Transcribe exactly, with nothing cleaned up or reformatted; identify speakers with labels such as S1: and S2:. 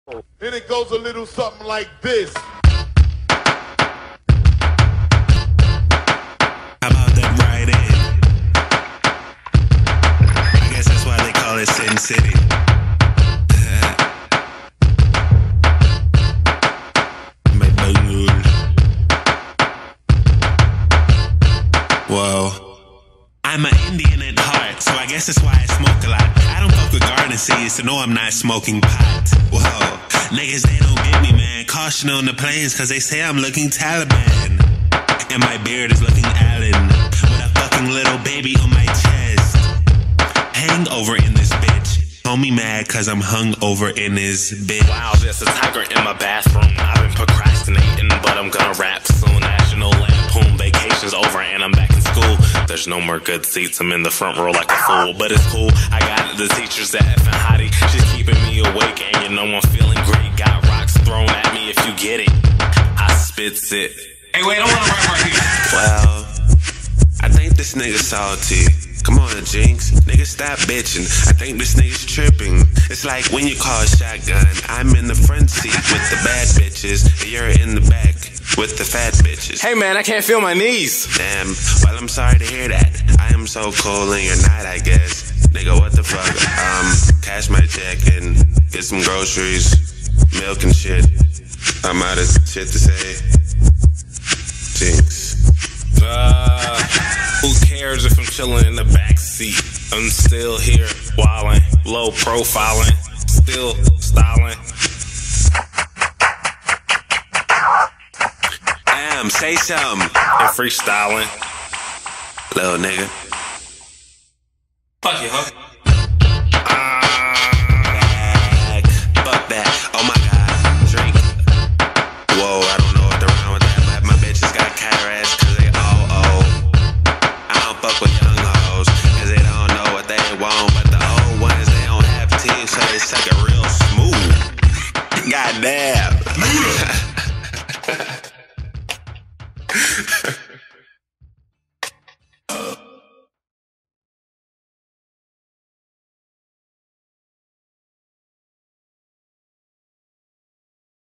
S1: And it goes a little something like this.
S2: How about them right in? I guess that's why they call it Sin City. Whoa. I'm an Indian at heart, so I guess that's why I smoke a lot. I don't fuck with garden seeds, so no, I'm not smoking pot. Whoa. Niggas, they don't get me, man. Caution on the planes, cause they say I'm looking Taliban. And my beard is looking Allen, with a fucking little baby on my chest. Hangover in this bitch. Homie mad cause I'm hungover in this bitch.
S3: Wow, there's a tiger in my bathroom. I've been procrastinating, but I'm gonna rap soon. National Lampoon vacation's over and I'm back in school. There's no more good seats, I'm in the front row like a fool. But it's cool, I got the teachers that effing hottie. She's keeping me awake and you know I'm feeling great. Got rocks thrown at me if you get it. I spits it.
S4: Hey, wait, I wanna rap right here.
S2: Well, I think this nigga salty. Come on, Jinx. Nigga, stop bitching. I think this nigga's tripping. It's like when you call a shotgun. I'm in the front seat with the bad bitches. And you're in the back with the fat bitches.
S3: Hey man, I can't feel my knees.
S2: Damn, well, I'm sorry to hear that. I am so cool and you're not, I guess. Nigga, what the fuck? Um, cash my check and get some groceries, milk and shit. I'm out of shit to say. Jinx.
S3: Uh, who cares if I'm chilling in the back seat? I'm still here, wildin', low profiling, still styling.
S2: Damn, say something.
S3: And freestyling.
S2: Little nigga.
S4: Fuck you, huh?
S2: Back. Fuck that. Oh my god. Drink. Whoa, I don't know what the wrong with that. But my bitches got cataracts cause they oh oh. I don't fuck with young hoes cause they don't know what they want. But the old ones, they don't have teeth, so they suck it real smooth. Goddamn.